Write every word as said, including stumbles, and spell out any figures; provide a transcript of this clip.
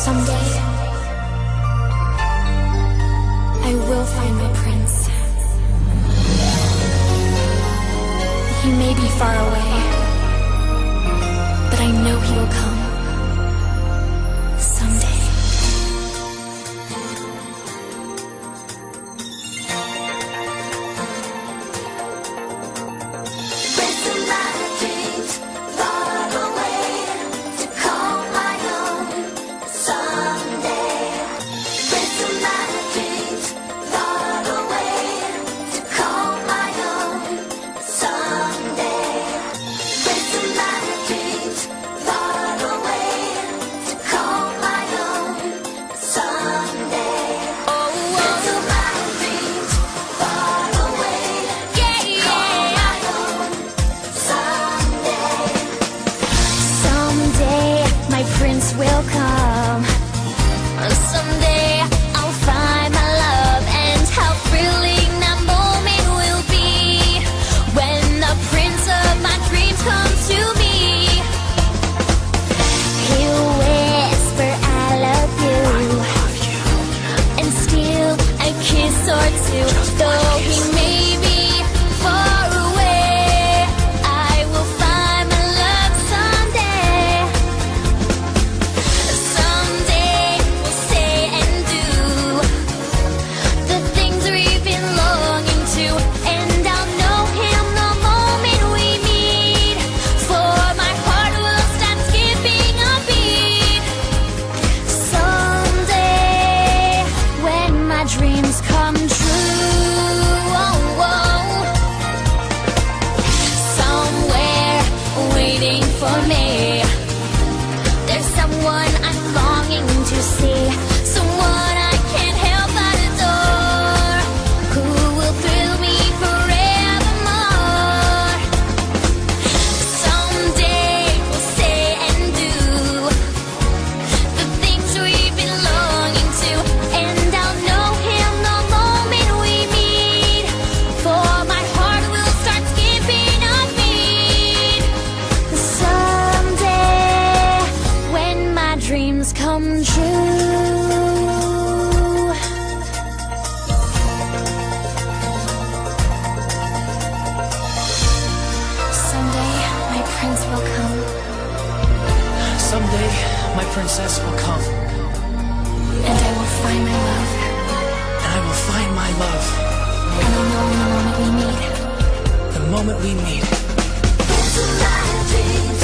Someday, I will find my prince. He may be far away, but I know he will come someday. Prince will come. Someday I'll find my love, and how thrilling that moment will be when the prince of my dreams comes to me. He'll whisper I love you, and steal a kiss or two. Though he may be far away, I will find my love someday. Someday we'll say and do the things we've been longing to, and I'll know him the moment we meet, for my heart will start skipping a beat. Someday when my dreams come true, oh, oh, somewhere waiting for me, there's someone I'm longing to see, someone I can't help but adore, who will thrill me forevermore. Someday we'll say and do the things we've been longing to, and I'll know him the moment we meet, for my heart will start skipping a beat. Someday when my dreams come true. Someday my prince will come, Someday, my princess will come, and I will find my love, and I will find my love and I'll know in the moment we meet. the moment we meet. Into my dreams.